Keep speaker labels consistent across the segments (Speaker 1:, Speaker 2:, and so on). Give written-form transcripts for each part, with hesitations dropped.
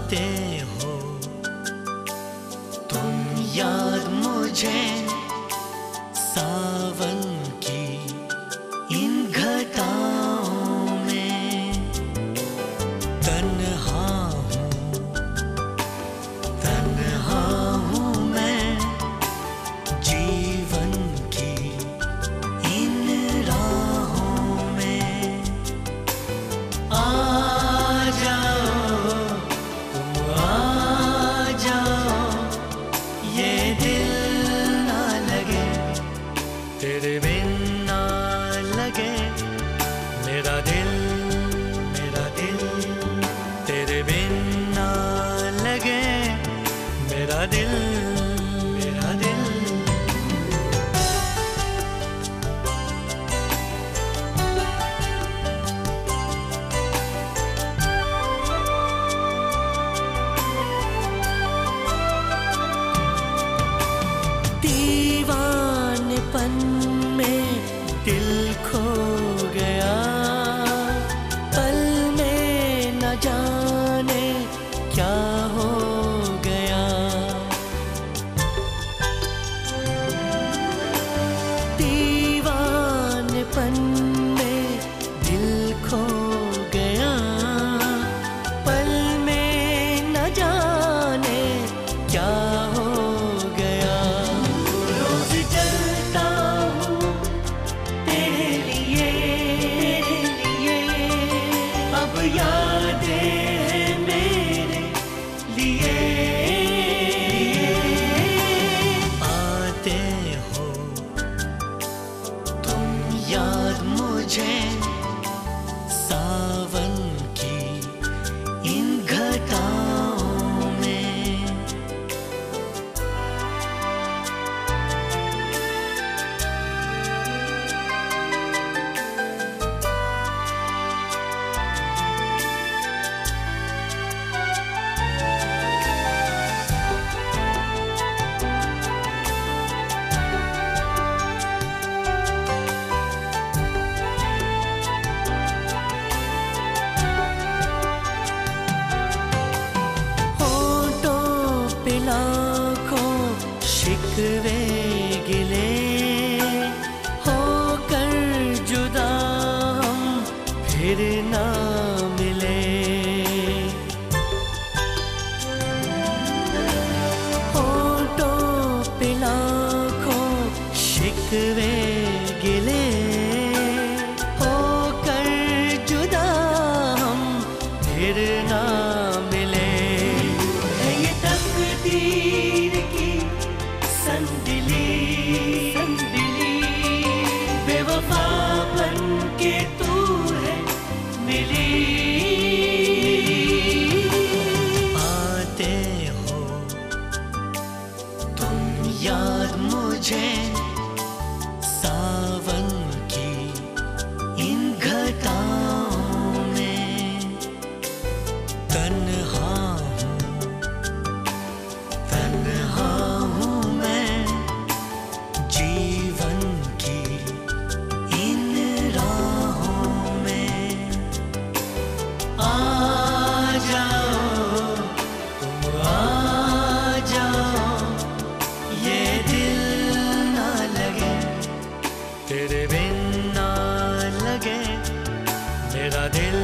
Speaker 1: आते हो तुम याद मुझे सावन की इन घटाओं में। तन्हा हूँ मैं जीवन की इन राहों में। आ जाओ तुम आ जाओ, ये दिल ना लगे तेरे बिन ना लगे मेरा दिल तेरे बिन ना लगे मेरा दिल। दीवानेपन में दिल खो गया, पल में न जाने क्या हो गया। दीवानेपन में दिल खो गया, पल में न जाने क्या हो गया। रोज जलता हूँ तेरे लिए, अब यादें हैं मेरे लिए। आते हो तुम याद मुझे सावन की इन घटाओं में। लाखों शिकवे गिले होकर जुदा हम फिर ना मिले। होठों पे लाखों शिकवे गिले होकर जुदा हम फिर ना मिले। तकदीर की संदिली बेवफा बन के तू है मिली। आते हो तुम याद मुझे सावन की इन घटाओं में। तन्हा हूँ मैं जीवन की इन राहों में। आ जाओ तुम आ जाओ, ये दिल ना लगे तेरे बिन ना लगे मेरा दिल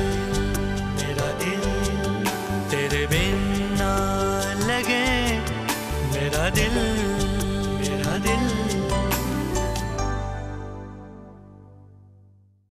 Speaker 1: तेरे बिन ना लगे मेरा दिल।